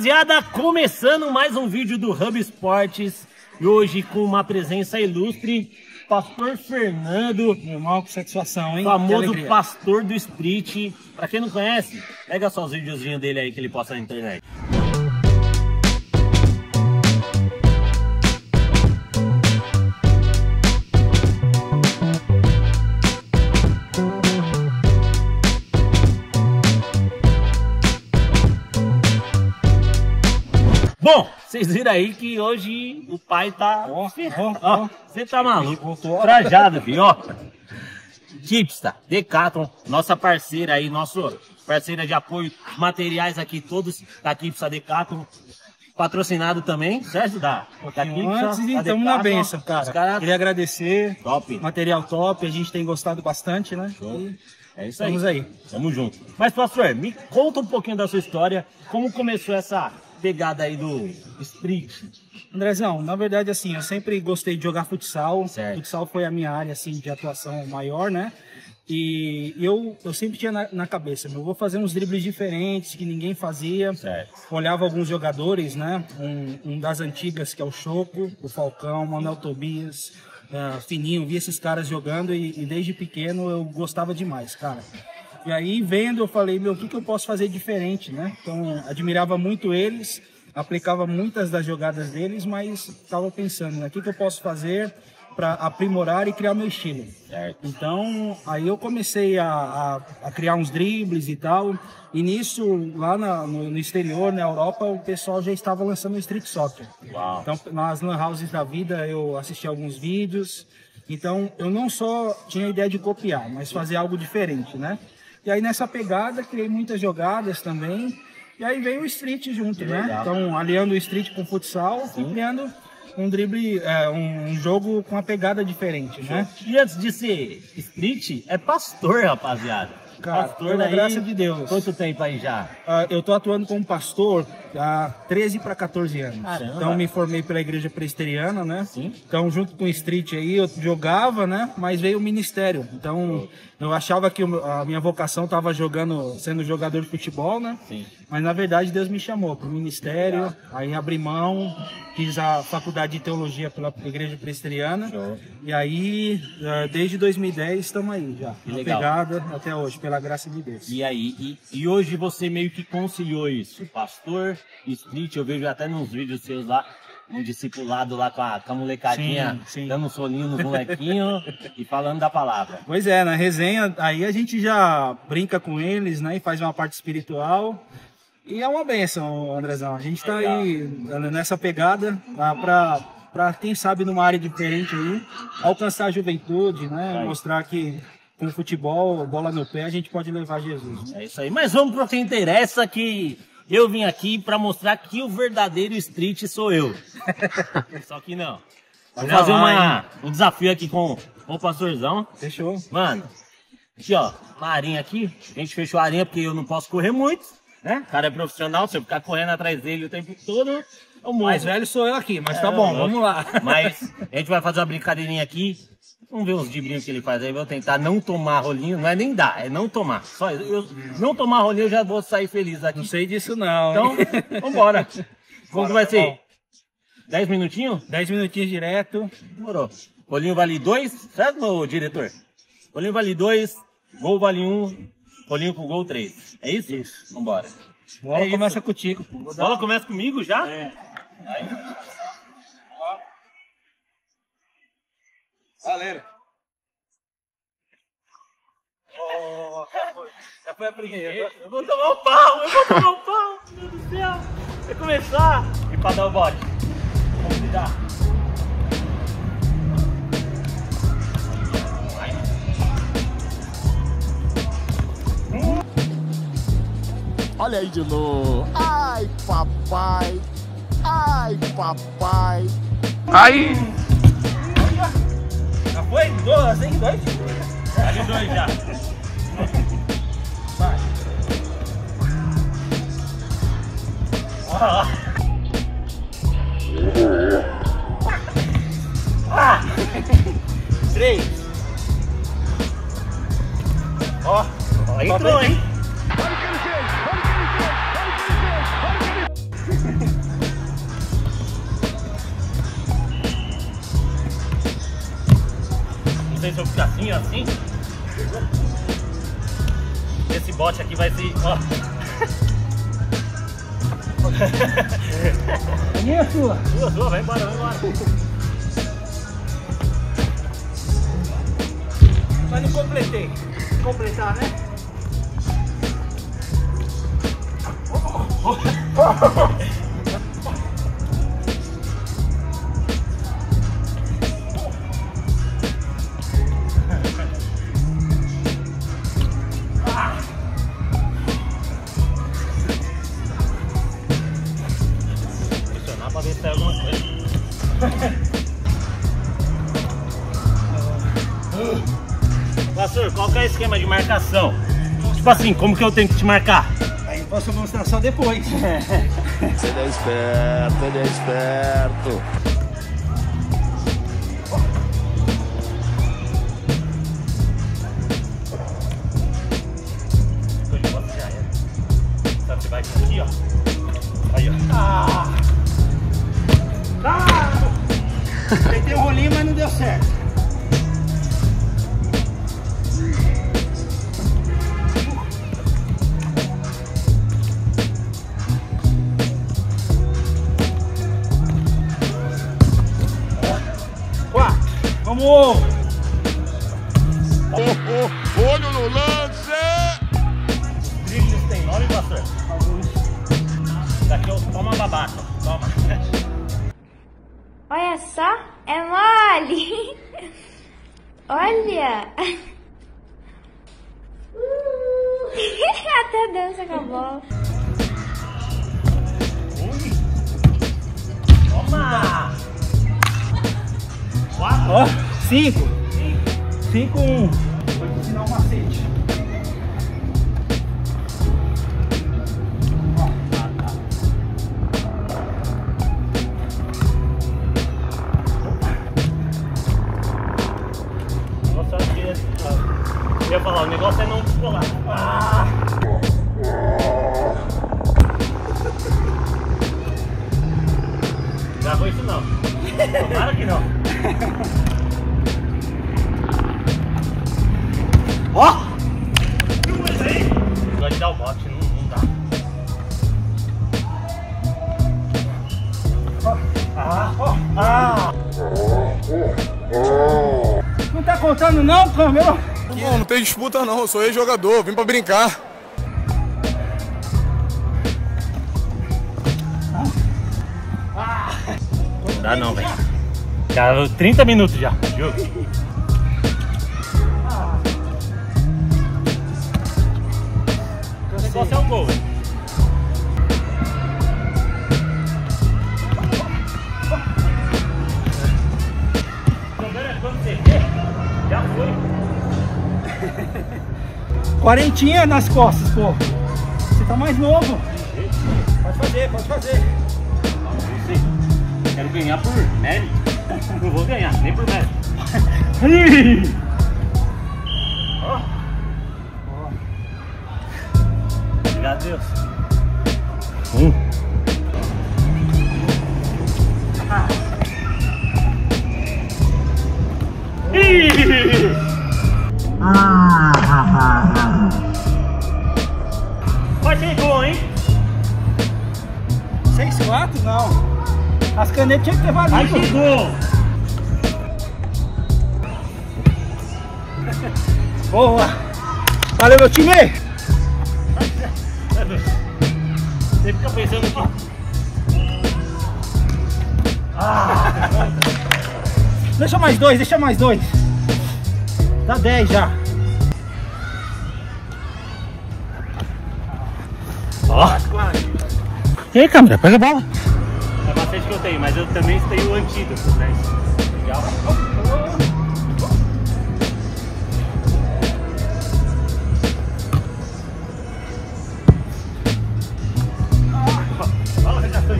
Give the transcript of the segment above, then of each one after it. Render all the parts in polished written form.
rapaziada, começando mais um vídeo do Hub Esportes. E hoje com uma presença ilustre, Pastor Fernando. Meu irmão, com satisfação, hein? Famoso pastor do street. Pra quem não conhece, pega só os videozinhos dele aí que ele posta na internet. Bom, vocês viram aí que hoje o pai tá... Você tá maluco, trajado, filho, ó. Kipsta, Decathlon, nossa parceira aí, nossa parceira de apoio, materiais aqui todos da Kipsta Decathlon. Patrocinado também, certo? Antes, estamos na benção, cara. Queria agradecer. Top. Material top, a gente tem gostado bastante, né? É isso aí. Estamos aí. Tamo junto. Mas, pastor, me conta um pouquinho da sua história, como começou essa pegada aí do street. Andrezão, na verdade, assim, eu sempre gostei de jogar futsal. Certo. Futsal foi a minha área, assim, de atuação maior, né? E eu sempre tinha na cabeça, eu vou fazer uns dribles diferentes que ninguém fazia. Certo. Olhava alguns jogadores, né? Um das antigas, que é o Choco, o Falcão, o Manuel Tobias, Fininho, via esses caras jogando e desde pequeno eu gostava demais, cara. E aí, vendo, eu falei, meu, o que eu posso fazer diferente, né? Então, admirava muito eles, aplicava muitas das jogadas deles, mas estava pensando, né? O que eu posso fazer para aprimorar e criar meu estilo? Certo. Então, aí eu comecei a criar uns dribles e tal, e nisso, lá no exterior, na Europa, o pessoal já estava lançando o Street Soccer. Uau. Então, nas lan houses da vida, eu assisti alguns vídeos, então eu não só tinha a ideia de copiar, mas fazer algo diferente, né? E aí nessa pegada, criei muitas jogadas também. E aí veio o street junto, né? Então, aliando o street com o futsal e criando um drible, um jogo com uma pegada diferente, né? E antes de ser street, é pastor, rapaziada. Cara, pastor pela aí, graça de Deus. Quanto tempo aí já? Eu tô atuando como pastor há 13 para 14 anos. Caramba. Então, me formei pela igreja presbiteriana, né? Sim. Então, junto com o street aí, eu jogava, né? Mas veio o ministério. Então, eu achava que a minha vocação estava sendo jogador de futebol, né? Sim. Mas, na verdade, Deus me chamou para o ministério. Aí, abri mão, fiz a faculdade de teologia pela igreja presbiteriana. Show. E aí, desde 2010, estamos aí já. Que Na legal. pegada até hoje, pela graça de Deus. E aí, e hoje você meio que conciliou isso, pastor, street, eu vejo até nos vídeos seus lá, um discipulado lá com a molecadinha, Sim. dando um soninho nos molequinhos e falando da palavra. Pois é, na resenha, aí a gente já brinca com eles, né, e faz uma parte espiritual. E é uma bênção, Andrezão. A gente tá aí nessa pegada para quem sabe numa área diferente aí, alcançar a juventude, né, mostrar que com o futebol, bola no pé, a gente pode levar Jesus. É isso aí, mas vamos pro que interessa, que eu vim aqui pra mostrar que o verdadeiro street sou eu. Só que não. Vou fazer um desafio aqui com o pastorzão. Fechou. Mano, aqui ó, uma arinha aqui, a gente fechou a arinha porque eu não posso correr muito, né? O cara é profissional, se eu ficar correndo atrás dele o tempo todo, eu morro. Mais velho sou eu aqui, mas tá bom, vamos lá. Mas a gente vai fazer uma brincadeirinha aqui. Vamos ver os driblinhos que ele faz aí. Vou tentar não tomar rolinho. Não é nem dar, é não tomar. Só eu não tomar rolinho, eu já vou sair feliz aqui. Não sei disso não. Então, vambora. Como que vai ser? 10 minutinhos? 10 minutinhos direto. Demorou. Rolinho vale 2, certo, meu diretor? Rolinho vale 2, gol vale 1, rolinho com gol 3. É isso? Isso. Vambora. Bola começa contigo. Bola começa comigo já? É. Aí. Galera. Já foi a primeira. Eu vou tomar um pau, meu Deus do céu. Vai começar. E pra dar o bote. Vamos tirar. Olha aí de novo. Ai, papai. Ai, papai. Aí. Já foi? 2, hein? 2? Vale 2 já. Vai. Ah. 3. Ó, entrou, hein? sei se eu fico assim ou assim. Esse bote aqui vai ser, ó. A minha é sua. Sua, vai embora, vai embora. Mas não completei. Completar, né? Pressionar pra ver se sai alguma coisa. Pastor, qual que é o esquema de marcação? Tipo assim, como que eu tenho que te marcar? Aí eu posso mostrar só depois. Ele é esperto, ele é esperto. Já era. Sabe, você vai aqui, ó. Aí, ó. Tentei um rolinho, mas não deu certo. Vamos! Olho no lance! Dribles tem nome, pastor? Daqui eu tomo uma babaca. Toma. Olha só, é mole. Olha. Até dança com a bola. Toma! 4. Ó, 5. 5, 1. Vou te ensinar um macete. Nossa, eu ia falar, o negócio é não descolar. Gravou isso não. Tomara que não. Ó! Gosto de dar o bote, não dá. Não tá contando não, câmera? Não tem disputa não, eu sou ex-jogador, vim pra brincar. Não dá não, velho. Já 30 minutos já. Jogo. O negócio é o gol, velho. Quando você quer, já foi. Quarentinha nas costas, pô. Você tá mais novo. Pode fazer, pode fazer. Quero ganhar por mérito. Não vou ganhar, nem por mérito. Ó. Obrigado, Deus. Vai ser gol, hein? 6-4? Não. As canetas tinham que ter valido. Vai ser gol. Boa. Valeu, meu time. Você fica pensando que... Deixa mais dois, deixa mais dois. Dá 10 já. Ó. E aí, câmera, pega a bola. É bastante que eu tenho, mas eu também tenho o antídoto, né? Legal. Fala, regação.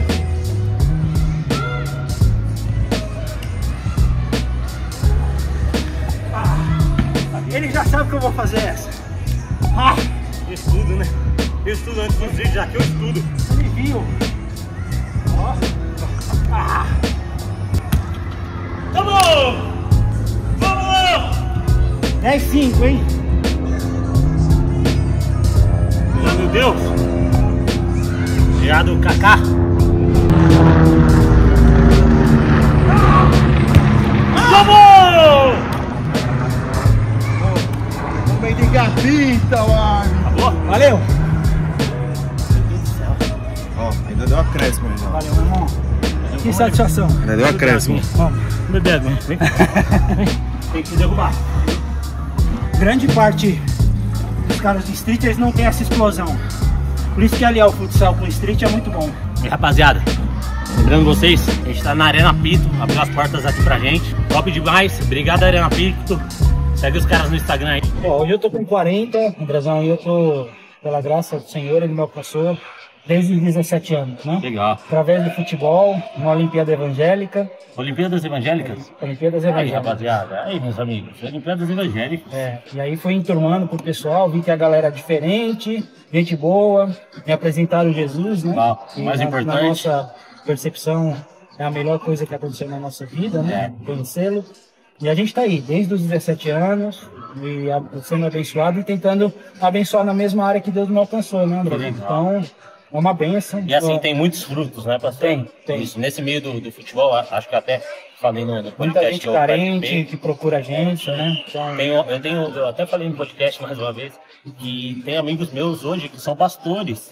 Ele já sabe que eu vou fazer essa. Estudo, né? Eu estudo antes dos vídeos, já que eu estudo. Ele viu. Ó. Vamos! Vamos! 10-5, hein? Meu Deus! Obrigado, Kaká! Vamos! Homem de gavita, mano. Acabou? Valeu! Ó, ainda deu acréscimo aí, ó. Valeu, meu irmão. Que satisfação. Ainda deu acréscimo. Vamos. Bebê, vem. Tem que derrubar. Grande parte dos caras de street, eles não tem essa explosão. Por isso que aliar o futsal com o street é muito bom. E rapaziada, lembrando vocês, a gente tá na Arena Pito, abriu as portas aqui pra gente. Top demais, obrigado Arena Pito. Segue os caras no Instagram aí. Bom, hoje eu tô com 40, Andrezão, e eu tô, pela graça do Senhor, ele me alcançou desde os 17 anos, né? Legal. Através do futebol, uma Olimpíada Evangélica. Olimpíadas Evangélicas? Olimpíadas Aí, Evangélicas. rapaziada, aí, meus amigos, Olimpíadas Evangélicas. É, e aí fui enturmando pro pessoal, vi que a galera é diferente, gente boa, me apresentaram Jesus, né? Uau, E mais importante. Na nossa percepção, é a melhor coisa que aconteceu na nossa vida, né? Conhecê-lo. E a gente tá aí, desde os 17 anos, e sendo abençoado e tentando abençoar na mesma área que Deus me alcançou, né, André? Então, é uma bênção. E assim, tem muitos frutos, né, pastor? Tem. Isso, nesse meio do futebol, acho que até falei no podcast. Muita gente que eu carente participei. que procura a gente, né? Então, Eu até falei no podcast mais uma vez, que tem amigos meus hoje que são pastores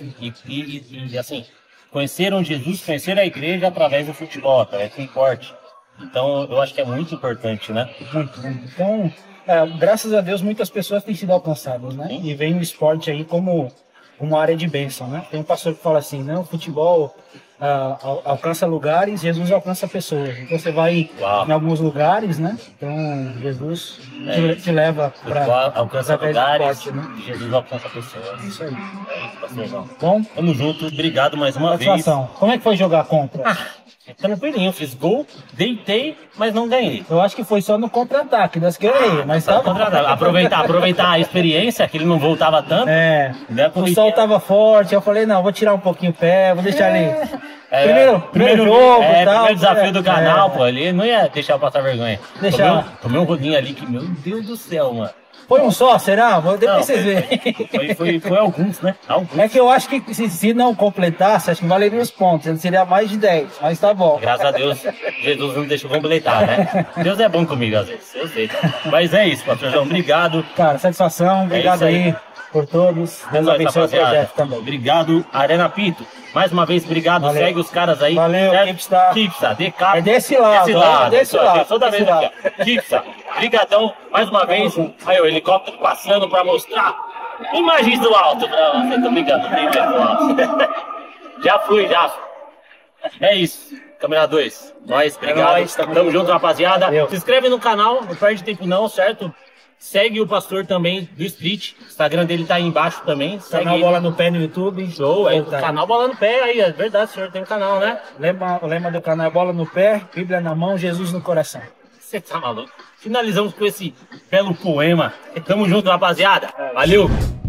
e assim, conheceram Jesus, conheceram a igreja através do futebol, através do esporte. Então, eu acho que é muito importante, né? muito. Então, graças a Deus, muitas pessoas têm sido alcançadas, né? Sim. E vem o esporte aí como uma área de bênção, né? Tem um pastor que fala assim, né? O futebol alcança lugares, Jesus alcança pessoas. Então você vai Uau. em alguns lugares, né? Então Jesus te leva para Alcança lugares, esporte, né? Jesus alcança pessoas. Isso aí. É isso, pastorzão. Bom, Tamo junto, obrigado mais uma vez. satisfação. Como é que foi jogar contra? Tranquilinho, fiz gol, deitei, mas não ganhei. Eu acho que foi só no contra-ataque das que eu errei, mas tá bom. Aproveitar a experiência, que ele não voltava tanto. É, Né, o sol tava forte, eu falei, não, vou tirar um pouquinho o pé, vou deixar ali. Primeiro jogo, tal. Primeiro desafio do canal, pô, ele não ia deixar eu passar vergonha. Deixar. Tomei um rolinho ali que, meu Deus do céu, mano. Foi um só, será? Depois Não, vocês verem. Foi alguns, né? Alguns. É que eu acho que se não completasse, acho que valeria os pontos, seria mais de 10, mas tá bom. Graças a Deus, Jesus não deixou completar, né? Deus é bom comigo às vezes, eu sei. Mas é isso, pastorzão, obrigado. Cara, satisfação, obrigado isso aí. aí por todos. Deus nóis, abençoe o rapaziada. projeto também. Obrigado, Arena Pinto. Mais uma vez, obrigado. Valeu. Segue os caras aí. Valeu, certo? Kipstar. Kipstar, DK. É desse lado, é desse lado, Toda desse vez lado. aqui, ó. Kipstar, brigadão. Mais uma vez. Aí, o helicóptero passando pra mostrar imagens do alto. Não, você tá brincando, tem mesmo do alto. Já fui, já. É isso. Câmera 2. Nós, obrigado. nóis, tamo junto, rapaziada. Valeu. Se inscreve no canal, não perde tempo não, certo? Segue o pastor também do Street. O Instagram dele tá aí embaixo também. Segue Canal ele. Bola no Pé no YouTube. Show, é o Tá. canal Bola no Pé aí, é verdade, o senhor tem um canal, né? O lema do canal é Bola no Pé, Bíblia na mão, Jesus no coração. Você tá maluco? Finalizamos com esse belo poema. Tamo junto, rapaziada. Valeu!